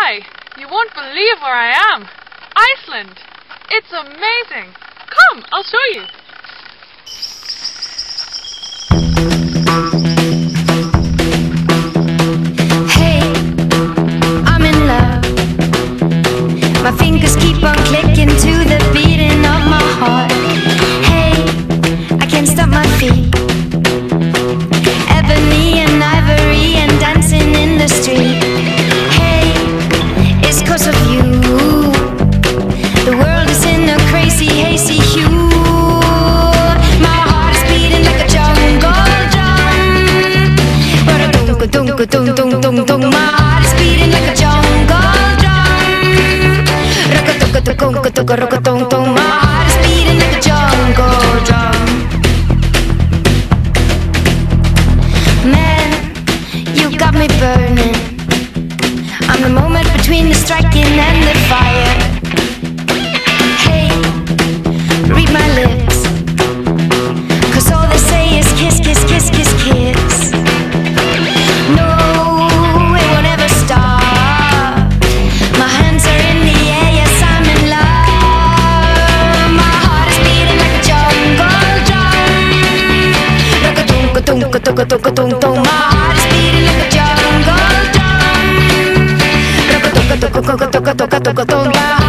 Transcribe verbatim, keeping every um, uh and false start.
Hi, you won't believe where I am. Iceland. It's amazing. Come, I'll show you. Hey, I'm in love. My fingers keep on clicking to the beating of my heart. Hey, I can't stop my feet. Ebony and ivory and dancing in the street. Hey, it's 'cause of you. The world is in a crazy, hazy hue. My heart is beating like a jungle drum. Dum dum dum dum. My heart is beating like a jungle drum. Rock-a-tuk-a-tuk-a-tuk-a-tuk-a-tuk-a-tuk. My heart is beating like a jungle drum. Man, you got me burning. I'm the moment between the striking and the fire. Hey, read my lips, 'cause all they say is kiss, kiss, kiss, kiss, kiss. No, it won't ever stop. My hands are in the air, yes, I'm in love. My heart is beating like a jungle drum. Rock-a-tunk-a-tunk-a-tunk-a-tunk-a-tunk. My heart is beating like a jungle drum. Rock-a-tunk-a-tunk-a-tunk-a-tunk-a-tunk.